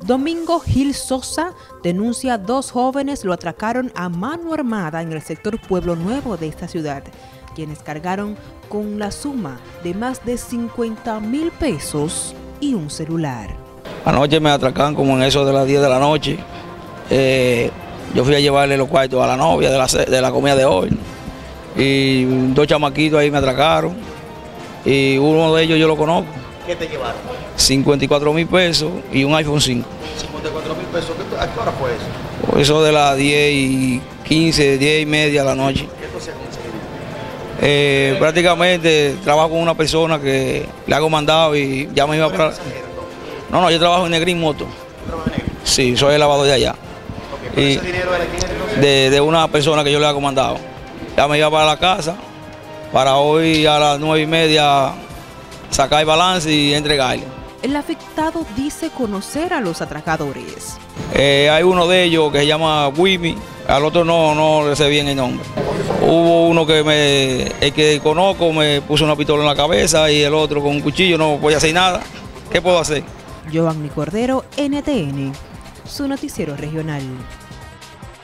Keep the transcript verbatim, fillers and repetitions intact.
Domingo Gil Sosa denuncia a dos jóvenes lo atracaron a mano armada en el sector Pueblo Nuevo de esta ciudad, quienes cargaron con la suma de más de cincuenta mil pesos y un celular. Anoche me atracaron como en eso de las diez de la noche. Eh, yo fui a llevarle los cuartos a la novia de la, de la comida de hoy. Y dos chamaquitos ahí me atracaron. Y uno de ellos yo lo conozco. ¿Qué te llevaron? cincuenta y cuatro mil pesos y un iPhone cinco. cincuenta y cuatro mil pesos, ¿a qué hora fue eso? Eso de las diez y quince, diez y media de la noche. ¿Qué tú hacías con ese dinero? Eh, prácticamente trabajo con una persona que le hago mandado y ya me iba para... No, no, yo trabajo en Negrín Moto. ¿Trabajas en Negrín? Sí, soy el lavador de allá. Okay, ¿pero y ese dinero era quién era entonces? De, de una persona que yo le hago mandado. Ya me iba para la casa, para hoy a las nueve y media sacar el balance y entregarle. El afectado dice conocer a los atracadores. Eh, hay uno de ellos que se llama Wimi, al otro no, no le sé bien el nombre. Hubo uno que me, el que conozco me puso una pistola en la cabeza y el otro con un cuchillo, no voy a hacer nada. ¿Qué puedo hacer? Giovanni Cordero, N T N, su noticiero regional.